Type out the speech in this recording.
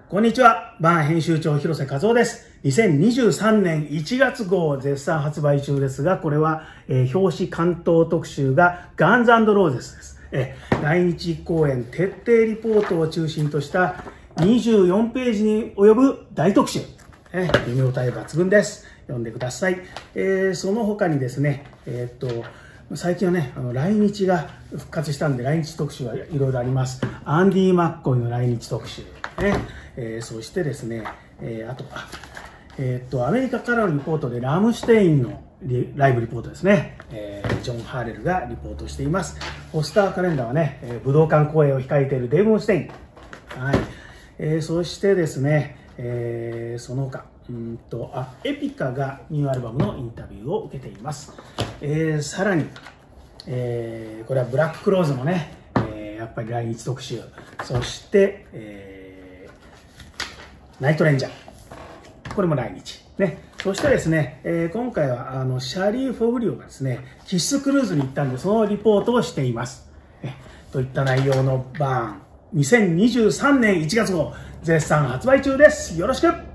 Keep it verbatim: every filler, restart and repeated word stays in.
こんにちは。バーン編集長広瀬和夫です。にせんにじゅうさんねんいちがつ号絶賛発売中ですが、これは、えー、表紙関東特集がガンズ&ローゼスです。えー、来日公演徹底リポートを中心としたにじゅうよんページに及ぶ大特集。えー、読み応え抜群です。読んでください。えー、その他にですね、えー、っと、最近はね、あの来日が復活したんで、来日特集はいろいろあります。アンディ・マッコイの来日特集。ねえー、そしてですね、えー、あとは、えー、っと、アメリカからのリポートでラムシュテインのライブリポートですね。えー、ジョン・ハーレルがリポートしています。ポスターカレンダーはね、えー、武道館公演を控えているデーブ・ムステイン。はい。えー、そしてですね、えー、その他、うんと、あ、エピカがニューアルバムのインタビューを受けています。えー、さらに、えー、これはブラッククローズのね、えー、やっぱり来日特集。そして、えー、ナイトレンジャー。これも来日。ね。そしてですね、えー、今回は、あの、シャーリー・フォグリオがですね、キッスクルーズに行ったんで、そのリポートをしています。えといった内容のバーン。にせんにじゅうさんねんいちがつ号、絶賛発売中です。よろしく。